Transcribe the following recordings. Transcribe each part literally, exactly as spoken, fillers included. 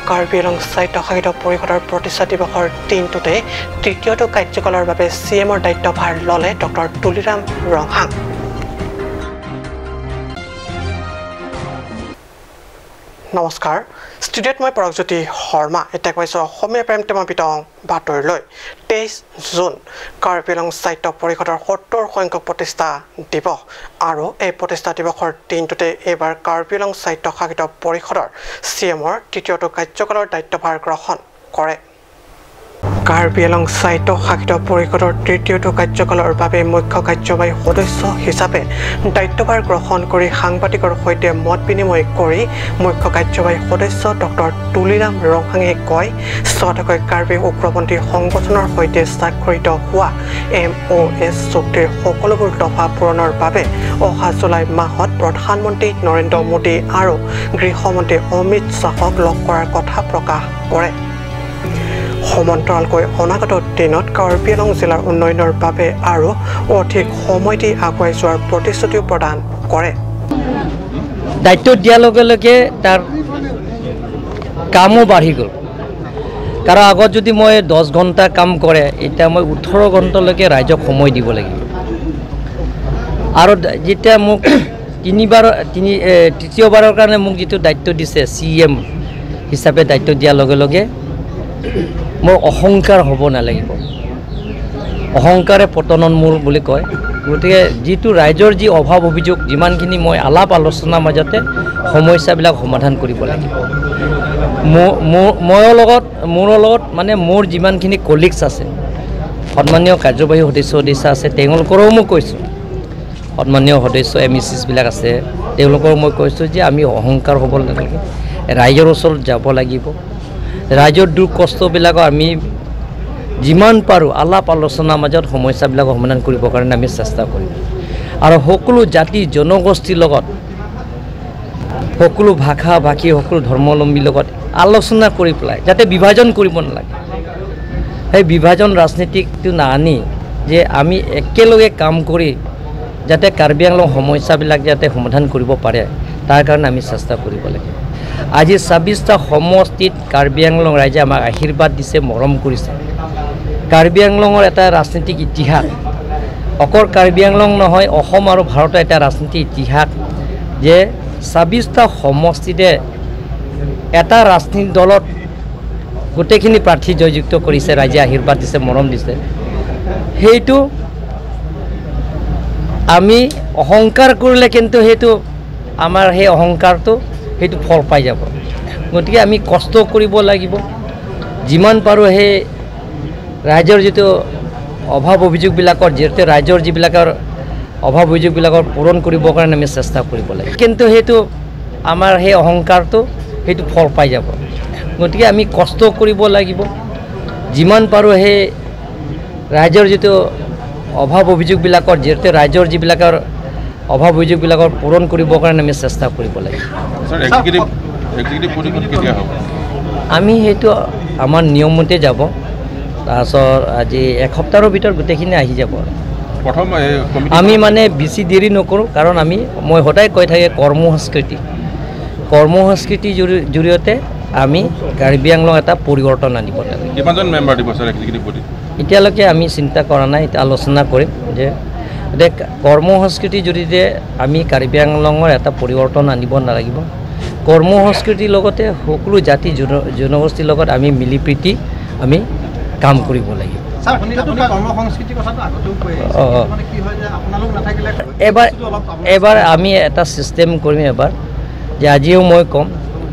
কাৰ্বি আংলং স্বায়ত্তশাসিত পৰিষদৰ প্ৰতিষ্ঠা দিৱসৰ দিনটোতে তৃতীয়টো কাৰ্যকালৰ বাবে চি এমৰ দায়িত্বভাৰ ল'লে ডক্টৰ তুলিৰাম ৰংহাং। নমস্কাৰ, ষ্টুডিঅ'ত মই পৰকজ্যোতি শৰ্মা। এতিয়া কৈছোঁ অসমীয়া প্ৰাইম টাইমৰ বিতং বাতৰিলৈ। তেইছ জুন কাৰ্বি আংলং স্বায়ত্ত পৰিষদৰ সত্তৰ সংখ্যক প্ৰতিষ্ঠা দিৱস আৰু এই প্ৰতিষ্ঠা দিৱসৰ দিনটোতে এইবাৰ কাৰ্বি আংলং স্বায়ত্তশাসিত পৰিষদৰ চি এমৰ তৃতীয়টো কাৰ্যকালৰ দায়িত্বভাৰ গ্ৰহণ কৰে। কাৰ্বি আংলং স্বায়ত্তশাসিত পৰিষদৰ তৃতীয়টো কাৰ্যকালৰ বাবে মুখ্য কাৰ্যবাহী সদস্য হিচাপে দায়িত্বভাৰ গ্ৰহণ কৰি সাংবাদিকৰ সৈতে মত বিনিময় কৰি মুখ্য কাৰ্যবাহী সদস্য ডক্টৰ তুলিৰাম ৰংহাঙে কয়, ছটাকৈ কাৰ্বি উগ্ৰপন্থী সংগঠনৰ সৈতে স্বাক্ষৰিত হোৱা এম অ' এছ চুক্তিৰ সকলোবোৰ দফা পূৰণৰ বাবে অহা জুলাই মাহত প্ৰধানমন্ত্ৰী নৰেন্দ্ৰ মোদী আৰু গৃহমন্ত্ৰী অমিত শ্বাহক লগ কৰাৰ কথা প্ৰকাশ কৰে। সমান্তৰালকৈ অনাগত দিনত কাৰ্বি আংলং জিলাৰ উন্নয়নৰ বাবে আৰু অধিক সময় দি আগুৱাই যোৱাৰ প্ৰতিশ্ৰুতিও প্ৰদান কৰে। দায়িত্ব দিয়াৰ লগে লগে তাৰ কামো বাঢ়ি গ'ল। কাৰণ আগত যদি মই দহ ঘণ্টা কাম কৰে, এতিয়া মই ওঠৰ ঘণ্টালৈকে ৰাইজক সময় দিব লাগিব। আৰু যেতিয়া মোক তিনিবাৰ তিনি তৃতীয়বাৰৰ কাৰণে মোক যিটো দায়িত্ব দিছে চি এম হিচাপে দায়িত্ব দিয়াৰ লগে লগে মোৰ অহংকাৰ হ'ব নালাগিব। অহংকাৰে পতনৰ মূল বুলি কয়। গতিকে যিটো ৰাইজৰ যি অভাৱ অভিযোগ যিমানখিনি মই আলাপ আলোচনাৰ মাজতে সমস্যাবিলাক সমাধান কৰিব লাগিব। মোৰ লগত মোৰ লগত মানে মোৰ যিমানখিনি কলিগছ আছে, সন্মানীয় কাৰ্যবাহী সদস্য সদস্য আছে, তেওঁলোকৰো মই কৈছোঁ, সন্মানীয় সদস্য এম ই চিছবিলাক আছে, তেওঁলোকৰ মই কৈছোঁ যে আমি অহংকাৰ হ'ব নালাগে, ৰাইজৰ ওচৰত যাব লাগিব। ৰাইজৰ দুখ কষ্টবিলাকক আমি যিমান পাৰোঁ আলাপ আলোচনাৰ মাজত সমস্যাবিলাকক সমাধান কৰিবৰ কাৰণে আমি চেষ্টা কৰিম। আৰু সকলো জাতি জনগোষ্ঠীৰ লগত, সকলো ভাষা ভাষী, সকলো ধৰ্মাৱলম্বীৰ লগত আলোচনা কৰি পেলাই যাতে বিভাজন কৰিব নালাগে। সেই বিভাজন ৰাজনীতিটো নানি যে আমি একেলগে কাম কৰি যাতে কাৰ্বি আংলং সমস্যাবিলাক যাতে সমাধান কৰিব পাৰে, তাৰ কাৰণে আমি চেষ্টা কৰিব লাগে। আজি ছাব্বিছটা সমষ্টিত কাৰ্বি আংলং ৰাইজে আমাক আশীৰ্বাদ দিছে, মৰম কৰিছে। কাৰ্বি আংলঙৰ এটা ৰাজনীতিক ইতিহাস, অকল কাৰ্বি আংলং নহয়, অসম আৰু ভাৰতৰ এটা ৰাজনীতিক ইতিহাস যে ছাব্বিছটা সমষ্টিতে এটা ৰাজনীতিক দলত গোটেইখিনি প্ৰাৰ্থী জয়যুক্ত কৰিছে, ৰাইজে আশীৰ্বাদ দিছে, মৰম দিছে। সেইটো আমি অহংকাৰ কৰিলে কিন্তু সেইটো আমাৰ সেই অহংকাৰটো সেইটো ফল পাই যাব। গতিকে আমি কষ্ট কৰিব লাগিব, যিমান পাৰোঁ সেই ৰাইজৰ যিটো অভাৱ অভিযোগবিলাকৰ যিহেতু ৰাইজৰ যিবিলাকৰ অভাৱ অভিযোগবিলাকৰ পূৰণ কৰিবৰ কাৰণে আমি চেষ্টা কৰিব লাগে। কিন্তু সেইটো আমাৰ সেই অহংকাৰটো সেইটো ফল পাই যাব। গতিকে আমি কষ্ট কৰিব লাগিব, যিমান পাৰোঁ সেই ৰাইজৰ যিটো অভাৱ অভিযোগবিলাকৰ যিহেতু ৰাইজৰ যিবিলাকৰ অভাৱ অভিযোগবিলাকৰ পূৰণ কৰিবৰ কাৰণে আমি চেষ্টা কৰিব লাগে। আমি সেইটো আমাৰ নিয়মমতে যাব। তাৰপিছত আজি এসপ্তাহৰ ভিতৰত গোটেইখিনি আহি যাব। প্ৰথম আমি মানে বেছি দেৰি নকৰোঁ, কাৰণ আমি মই সদায় কৈ থাকে কৰ্ম সংস্কৃতি কৰ্ম সংস্কৃতিৰ জৰিয়তে আমি কাৰ্বি আংলং এটা পৰিৱৰ্তন আনিব লাগে। কিমানজন মেম্বাৰ দিব ছাৰ এক্সিকিউটিভ বডি? এতিয়ালৈকে আমি চিন্তা কৰা নাই, এতিয়া আলোচনা কৰিম যে এতিয়া কৰ্ম সংস্কৃতিৰ জৰিয়তে আমি কাৰ্বি আংলঙৰ এটা পৰিৱৰ্তন আনিব নালাগিব। কৰ্ম সংস্কৃতিৰ লগতে সকলো জাতি জন জনগোষ্ঠীৰ লগত আমি মিলি প্ৰীতি আমি কাম কৰিব লাগিব। এবাৰ এবাৰ আমি এটা ছিষ্টেম কৰিম এবাৰ যে আজিও মই ক'ম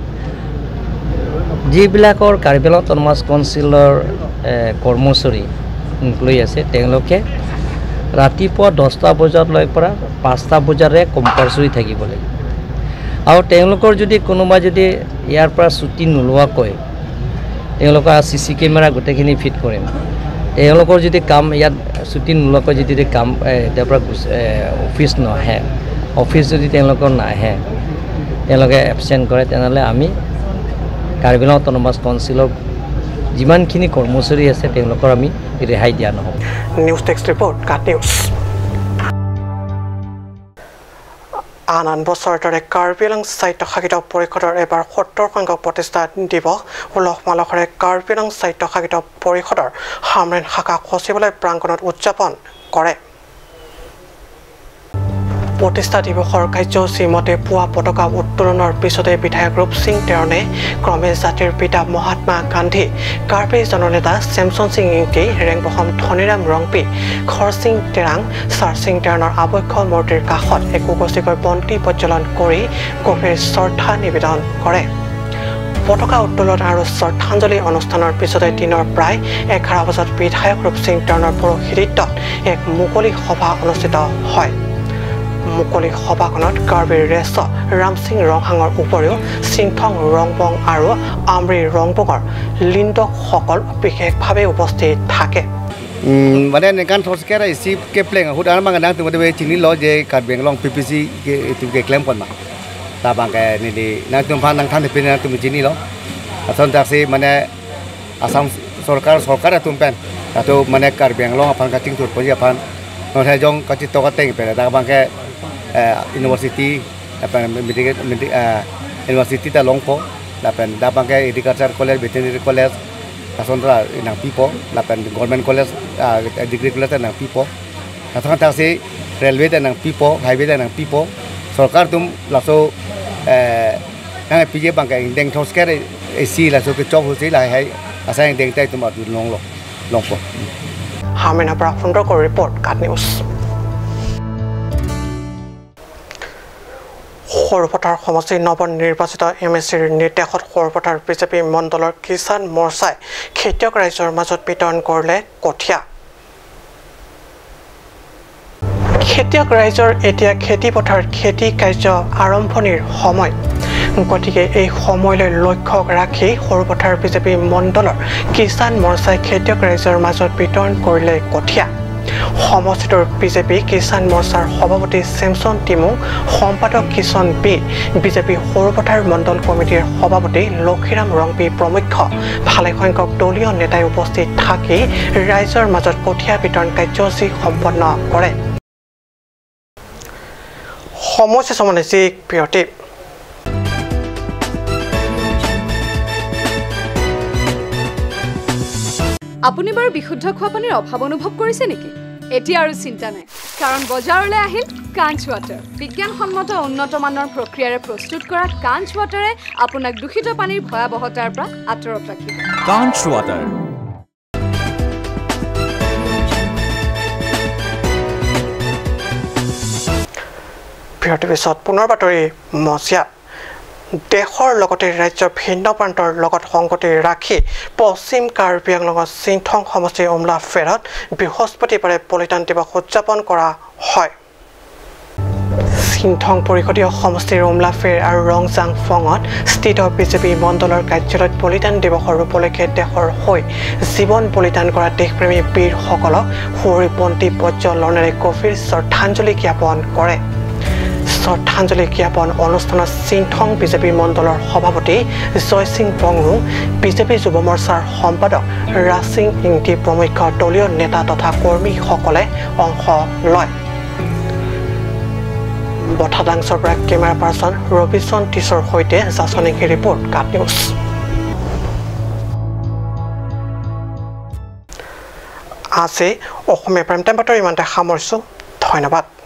যিবিলাকৰ কাৰ্বি আংলং অট'নমাছ কাউন্সিলৰ কৰ্মচাৰী এমপ্লয়ী আছে, তেওঁলোকে ৰাতিপুৱা দহটা বজাত লৈ পৰা পাঁচটা বজাৰে কম্পালচৰি থাকিব লাগিব। আৰু তেওঁলোকৰ যদি কোনোবা যদি ইয়াৰ পৰা ছুটি নোলোৱাকৈ তেওঁলোকৰ চি চি কেমেৰা গোটেইখিনি ফিট কৰিম, তেওঁলোকৰ যদি কাম ইয়াত ছুটি নোলোৱাকৈ যদি কাম তাৰ পৰা অফিচ নাহে, অফিচ যদি তেওঁলোকৰ নাহে, তেওঁলোকে এবচেণ্ট কৰে, তেনেহ'লে আমি কাৰ্বি আংলং অট'নমাছ কাউন্সিলৰ যিমানখিনি কৰ্মচাৰী আছে তেওঁলোকৰ আমি ৰেহাই দিয়া নহ'ব। News text report cut news. আন আন বছৰৰ দৰে কাৰ্বি আংলং সাহিত্য সাহিত্য পৰিষদৰ এবাৰ সত্তৰ সংখ্যক প্ৰতিষ্ঠা দিৱস উলহ মালহেৰে কাৰ্বি আংলং সাহিত্য সাহিত্য পৰিষদৰ সামৰেণ শাখা সচিবালয় প্ৰাংগণত উদযাপন কৰে প্ৰতিষ্ঠা দিৱসৰ কাৰ্যসূচী মতে পুৱা পতাকা উত্তোলনৰ পিছতে বিধায়ক ৰূপ সিং তেৰণে ক্ৰমে জাতিৰ পিতা মহাত্মা গান্ধী কাৰ্বি জননেতা চেমচন সিং ইংকি ৰেংবহম ধনীৰাম ৰংপি খৰ সিং তেৰাং চাৰ সিং তেৰণৰ আবক্ষ মূৰ্তিৰ কাষত একোগছিকৈ বন্তি প্ৰজ্বলন কৰি গভীৰ শ্ৰদ্ধা নিবেদন কৰে পতাকা উত্তোলন আৰু শ্ৰদ্ধাঞ্জলি অনুষ্ঠানৰ পিছতে দিনৰ প্ৰায় এঘাৰ বজাত বিধায়ক ৰূপ সিং তেৰণৰ পৌৰোহিত্যত এক মুকলি সভা অনুষ্ঠিত হয় মুকলি সভাখনত কাৰ্বিৰ ৰেছ ৰাম সিং ৰংহাঙৰ উপৰিও সিংথং ৰংবং আৰু আমৰি ৰংবঙৰ লিণ্ডকসকল বিশেষভাৱে উপস্থিত থাকে মানে নেকান থসকেৰা ইসি কেপ্লেং হুদ আর মাঙ্গা নাং তুমতে চিনি ল যে কার্বি আংলং পিপিসি কে তুকে ক্লেম পন মা তা বাঙ্গা নিদি নাং তুম ফান নাং থান পিন নাং তুম চিনি ল আসন তাসি মানে আসাম সরকার সরকার তুম পেন তাতো মানে কার্বি আংলং আপান কাচিং তুর পজি আপান নথে জং কাচিত তো কাতেং পেন তা বাঙ্গা ইউনিভার্সিটি আপান মেডিকেল ইউনিভার্সিটি তা লংপো lapan da bangkai agriculture college veterinary college kasondra nang pipo lapan government college degree college nang pipo kathang ta se railway ta nang pipo highway ta nang pipo sarkar tum laso eh nang pije bangkai deng thosker ac laso ke chok hosi lai hai asai deng tai tum adu long lo longpo hamena pra fundro ko report kat news খৰপথাৰ সমষ্টি নৱ নিৰ্বাচিত M S চিৰ নিৰ্দেশত খৰপথাৰ BJP মণ্ডলৰ কিষাণ মৰ্চাই খেতিয়ক ৰাইজৰ মাজত বিতৰণ কৰিলে কঠীয়া খেতিয়ক ৰাইজৰ এতিয়া খেতি পথাৰ খেতি কাৰ্য আৰম্ভণিৰ সময় গতিকে এই সময়লৈ লক্ষ্য ৰাখি খৰপথাৰ বিজেপি মণ্ডলৰ কিষাণ মৰ্চাই খেতিয়ক ৰাইজৰ মাজত বিতৰণ কৰিলে কঠীয়া সমষ্টিটোৰ বিজেপি কিষাণ মৰ্চাৰ সভাপতি চেমচন টিমু সম্পাদক কিষণ বি বিজেপি সৰুপথাৰ মণ্ডল কমিটিৰ সভাপতি লক্ষীৰাম ৰংপি প্ৰমুখ ভালেসংখ্যক দলীয় নেতাই উপস্থিত থাকি ৰাইজৰ মাজত কঠীয়া বিতৰণ কাৰ্যসূচী সম্পন্ন কৰে সমস্যা সমাধান বিৰতি আপুনি বাৰু বিশুদ্ধ খোৱা পানীৰ অভাৱ অনুভৱ কৰিছে নেকি এতিয়া আৰু চিন্তা নাই কাৰণ বজাৰলৈ আহিল কাঞ্চ ৱাটাৰ বিজ্ঞানসন্মত উন্নত মানৰ প্ৰক্ৰিয়াৰে প্ৰস্তুত কৰা কাঞ্চ ৱাটাৰে আপোনাক দূষিত পানীৰ ভয়াবহতাৰ পৰা আঁতৰত ৰাখিব কাঞ্চ ৱাটাৰ বিৰতিৰ পিছত পুনৰ বাতৰি মজিয়াত দেশৰ লগতে ৰাজ্যৰ ভিন্ন প্ৰান্তৰ লগত সংগতি ৰাখি পশ্চিম কাৰ্বি আংলঙৰ চিংথং সমষ্টিৰ উমলা ফেৰত বৃহস্পতিবাৰে বলিদান দিৱস উদযাপন কৰা হয় চিংথং পৰিষদীয় সমষ্টিৰ উমলা ফেৰ আৰু ৰংজাং ফঙত স্থিত বিজেপি মণ্ডলৰ কাৰ্যালয়ত বলিদান দিৱসৰ উপলক্ষে দেশৰ হৈ জীৱন বলিদান কৰা দেশপ্ৰেমী বীৰসকলক সুঁৱৰি বন্তি প্ৰজ্বলনেৰে গভীৰ শ্ৰদ্ধাঞ্জলি জ্ঞাপন কৰে শ্ৰদ্ধাঞ্জলি জ্ঞাপন অনুষ্ঠানত চিংথং বিজেপি মণ্ডলৰ সভাপতি জয় সিং বংৰু বিজেপি যুৱ মৰ্চাৰ সম্পাদক ৰাজ সিং ইংটি প্ৰমুখ দলীয় নেতা তথা কৰ্মীসকলে অংশ লয় বঠাদাংছৰ পৰা কেমেৰা পাৰ্চন ৰবিচন টিছৰ সৈতে জাচনিকি ৰিপৰ্ট কাট নিউজ আজি অসমীয়া প্ৰাইম টাইম বাতৰি ইমানতে সামৰিছোঁ ধন্যবাদ।